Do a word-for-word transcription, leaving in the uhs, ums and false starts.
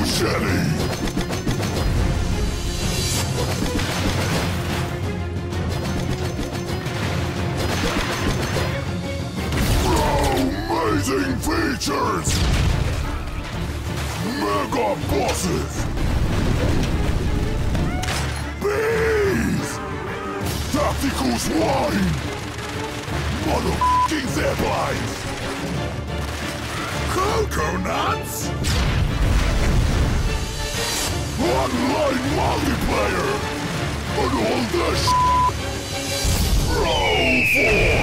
Shelly! Amazing features! Mega bosses! Bees! Tactical swine! Motherfucking zip-lines! Coconuts! Online multiplayer! And all the sh**! Broforce!